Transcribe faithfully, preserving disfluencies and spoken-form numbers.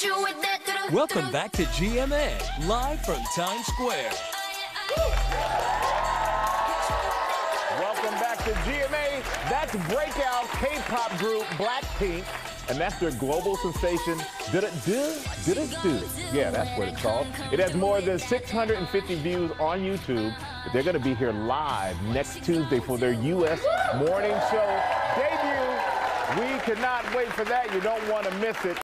Welcome back to G M A, live from Times Square. Welcome back to G M A. That's breakout K-pop group Blackpink, and that's their global sensation, Did It Do? Did It Do? Yeah, that's what it's called. It has more than six hundred fifty views on YouTube. But they're going to be here live next Tuesday for their U S morning show debut. We cannot wait for that. You don't want to miss it.